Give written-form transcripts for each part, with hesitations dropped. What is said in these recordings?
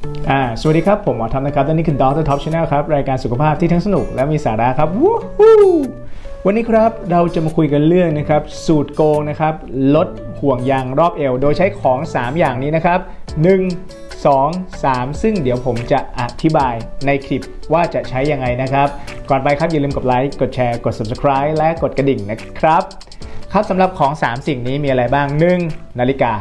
สวัสดีครับผมหมอทอมนะครับและนี่คือ Dr. Top Channel ครับรายการสุขภาพที่ทั้งสนุกและมีสาระครับวู้ฮู้วันนี้ครับเราจะมาคุยกันเรื่องนะครับสูตรโกงนะครับลดห่วงยางรอบเอวโดยใช้ของ3อย่างนี้นะครับ1 2 3ซึ่งเดี๋ยวผมจะอธิบายในคลิปว่าจะใช้ยังไงนะครับก่อนไปครับอย่าลืมกดไลค์กดแชร์กด Subscribe และกดกระดิ่งนะครับครับสำหรับของ3สิ่งนี้มีอะไรบ้าง1นาฬิกา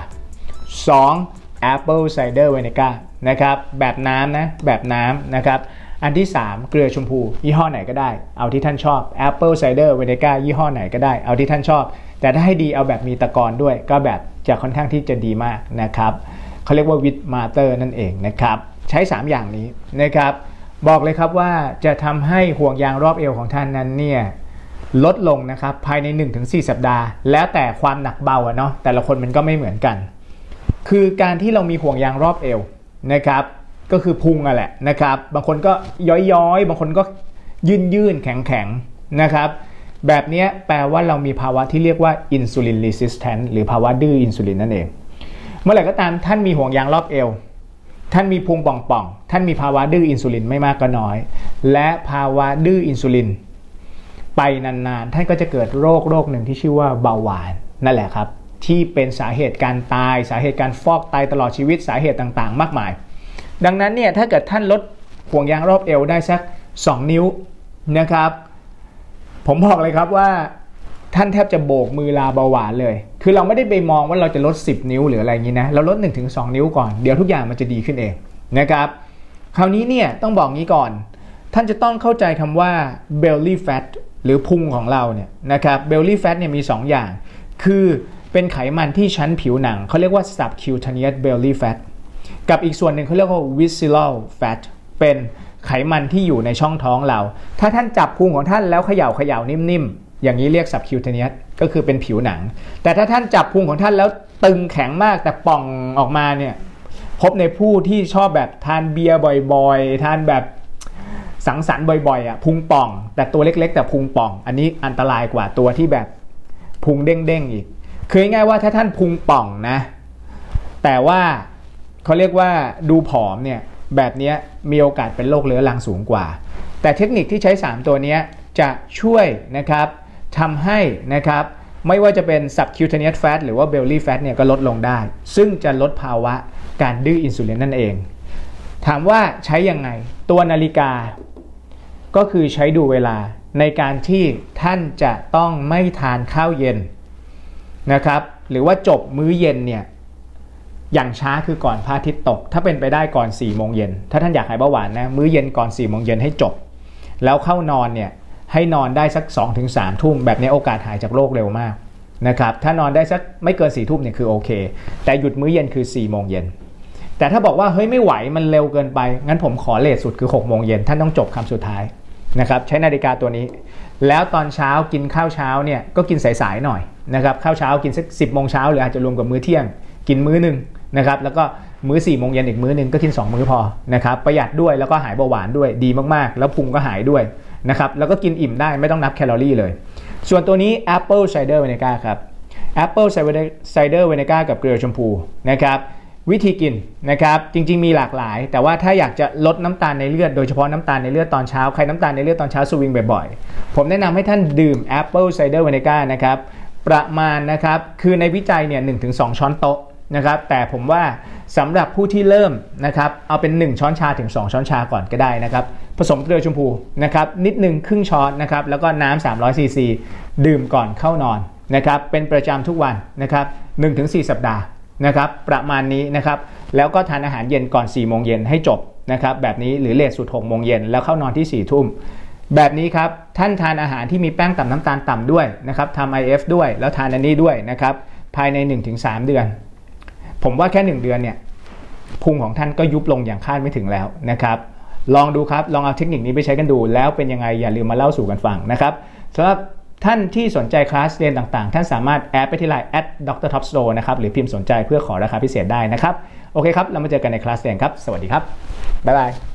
2 Apple Cider Vinegar นะครับแบบน้ำนะแบบน้ำนะครับอันที่3เกลือชมพูยี่ห้อไหนก็ได้เอาที่ท่านชอบ Apple Cider Vinegar ยี่ห้อไหนก็ได้เอาที่ท่านชอบแต่ถ้าให้ดีเอาแบบมีตะกอนด้วยก็แบบจะค่อนข้างที่จะดีมากนะครับเขาเรียกว่า with matter นั่นเองนะครับใช้3อย่างนี้นะครับบอกเลยครับว่าจะทำให้ห่วงยางรอบเอวของท่านนั้นเนี่ยลดลงนะครับภายใน 1-4 สัปดาห์แล้วแต่ความหนักเบาเนาะแต่ละคนมันก็ไม่เหมือนกันคือการที่เรามีห่วงยางรอบเอวนะครับก็คือพุงอ่ะแหละนะครับบางคนก็ย้อยๆบางคนก็ยื่นแข็งๆนะครับแบบนี้แปลว่าเรามีภาวะที่เรียกว่า insulin resistant หรือภาวะดื้ออินซูลินนั่นเองเมื่อไหร่ก็ตามท่านมีห่วงยางรอบเอวท่านมีพุงป่องๆท่านมีภาวะดื้ออินซูลินไม่มากก็น้อยและภาวะดื้ออินซูลินไปนานๆท่านก็จะเกิดโรคหนึ่งที่ชื่อว่าเบาหวานนั่นแหละครับที่เป็นสาเหตุการตายสาเหตุการฟอกไตตลอดชีวิตสาเหตุต่างๆมากมายดังนั้นเนี่ยถ้าเกิดท่านลดห่วงยางรอบเอวได้สัก2นิ้วนะครับผมบอกเลยครับว่าท่านแทบจะโบกมือลาเบาหวานเลยคือเราไม่ได้ไปมองว่าเราจะลด10นิ้วหรืออะไรอย่างนี้นะเราลด 1-2 นิ้วก่อนเดี๋ยวทุกอย่างมันจะดีขึ้นเองนะครับคราวนี้เนี่ยต้องบอกงี้ก่อนท่านจะต้องเข้าใจคำว่า belly fat หรือพุงของเราเนี่ยนะครับ belly fat เนี่ยมี2อย่างคือเป็นไขมันที่ชั้นผิวหนังเขาเรียกว่า subcutaneous belly fat กับอีกส่วนหนึ่งเขาเรียกว่า visceral fat เป็นไขมันที่อยู่ในช่องท้องเราถ้าท่านจับพุงของท่านแล้วเขย่านิ่มๆอย่างนี้เรียก subcutaneous ก็คือเป็นผิวหนังแต่ถ้าท่านจับพุงของท่านแล้วตึงแข็งมากแต่ป่องออกมาเนี่ยพบในผู้ที่ชอบแบบทานเบียร์บ่อยๆทานแบบสังสรรค์บ่อยๆพุงป่องแต่ตัวเล็กๆแต่พุงป่องอันนี้อันตรายกว่าตัวที่แบบพุงเด้งๆอีกคือง่ายๆว่าถ้าท่านพุงป่องนะแต่ว่าเขาเรียกว่าดูผอมเนี่ยแบบนี้มีโอกาสเป็นโรคเรื้อรังสูงกว่าแต่เทคนิคที่ใช้3ตัวนี้จะช่วยนะครับทำให้นะครับไม่ว่าจะเป็น subcutaneous fat หรือว่า belly fat เนี่ยก็ลดลงได้ซึ่งจะลดภาวะการดื้ออินซูลินนั่นเองถามว่าใช้ยังไงตัวนาฬิกาก็คือใช้ดูเวลาในการที่ท่านจะต้องไม่ทานข้าวเย็นนะครับหรือว่าจบมื้อเย็นเนี่ยอย่างช้าคือก่อนพระอาทิตย์ตกถ้าเป็นไปได้ก่อน4 โมงเย็นถ้าท่านอยากหายเบาหวานนะมื้อเย็นก่อน4 โมงเย็นให้จบแล้วเข้านอนเนี่ยให้นอนได้สัก 2-3 ทุ่มแบบนี้โอกาสหายจากโรคเร็วมากนะครับถ้านอนได้สักไม่เกิน4 ทุ่มเนี่ยคือโอเคแต่หยุดมื้อเย็นคือ4 โมงเย็นแต่ถ้าบอกว่าเฮ้ยไม่ไหวมันเร็วเกินไปงั้นผมขอเลทสุดคือ6 โมงเย็นท่านต้องจบคำสุดท้ายนะครับใช้นาฬิกาตัวนี้แล้วตอนเช้ากินข้าวเช้าเนี่ยก็กินสายๆหน่อยนะครับข้าวเช้ากินสัก10 โมงเช้าหรืออาจจะรวมกับมื้อเที่ยงกินมื้อนึงนะครับแล้วก็มื้อ4 โมงเย็นอีกมื้อนึงก็กิน2 มื้อพอนะครับประหยัดด้วยแล้วก็หายเบาหวานด้วยดีมากๆแล้วพุงก็หายด้วยนะครับแล้วก็กินอิ่มได้ไม่ต้องนับแคลอรี่เลยส่วนตัวนี้ Apple Cider Vinegar ครับ Apple Cider Vinegar กับเกลือชมพูนะครับวิธีกินนะครับจริงๆมีหลากหลายแต่ว่าถ้าอยากจะลดน้ำตาลในเลือดโดยเฉพาะน้ำตาลในเลือดตอนเช้าใครน้ำตาลในเลือดตอนเช้าสวิงบ่อยๆผมแนะนำให้ท่านดื่ม Apple Cider Vinegar นะครับประมาณนะครับคือในวิจัยเนี่ย 1-2 ช้อนโต๊ะนะครับแต่ผมว่าสำหรับผู้ที่เริ่มนะครับเอาเป็น1 ช้อนชาถึง2 ช้อนชาก่อนก็ได้นะครับผสมเกลือชมพูนะครับนิดนึงครึ่งช้อนนะครับแล้วก็น้ำ300 ซีซีดื่มก่อนเข้านอนนะครับเป็นประจำทุกวันนะครับ 1-4 สัปดาห์นะครับประมาณนี้นะครับแล้วก็ทานอาหารเย็นก่อน4 โมงเย็นให้จบนะครับแบบนี้หรือเลทสุด6 โมงเย็นแล้วเข้านอนที่4 ทุ่มแบบนี้ครับท่านทานอาหารที่มีแป้งต่ำน้ำตาลต่ำด้วยนะครับทำ IF ด้วยแล้วทานอันนี้ด้วยนะครับภายใน 1-3 เดือนผมว่าแค่1 เดือนเนี่ยพุงของท่านก็ยุบลงอย่างคาดไม่ถึงแล้วนะครับลองดูครับลองเอาเทคนิคนี้ไปใช้กันดูแล้วเป็นยังไงอย่าลืมมาเล่าสู่กันฟังนะครับสำหรับท่านที่สนใจคลาสเรียนต่างๆท่านสามารถแอดไปที่ LINE @drtopstore นะครับหรือพิมพ์สนใจเพื่อขอราคาพิเศษได้นะครับโอเคครับเรามาเจอกันในคลาสเรียนครับสวัสดีครับบ๊ายบาย